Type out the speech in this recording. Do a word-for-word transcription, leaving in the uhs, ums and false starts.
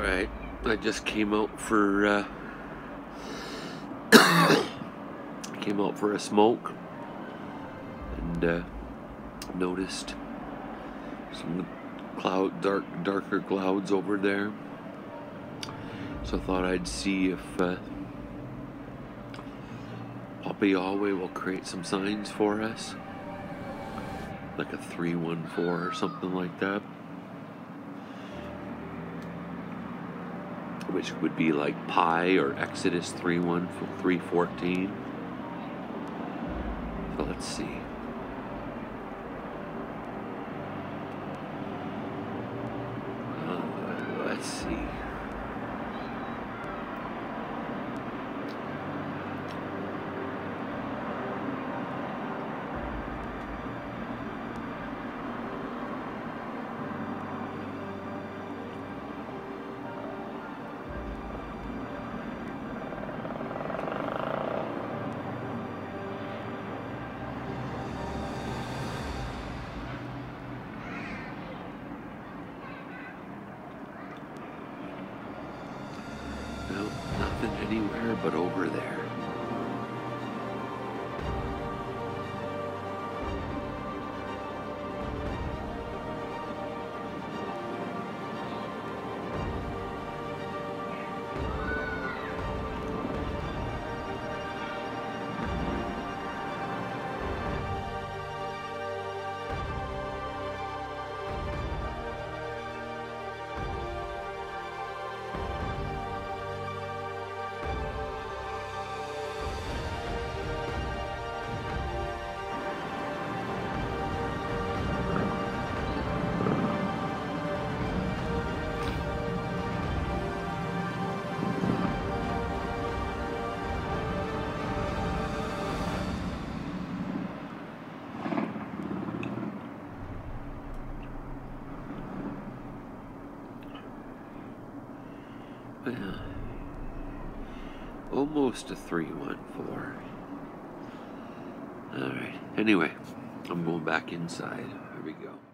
Alright, I just came out for uh, came out for a smoke and uh, noticed some cloud dark darker clouds over there, so I thought I'd see if uh, Papa Yahweh will create some signs for us, like a three one four or something like that, which would be like pi or Exodus three one three fourteen. So let's see. Uh, let's see. No, nothing anywhere but over there. Yeah. Almost a three one four. Alright. Anyway, I'm going back inside. Here we go.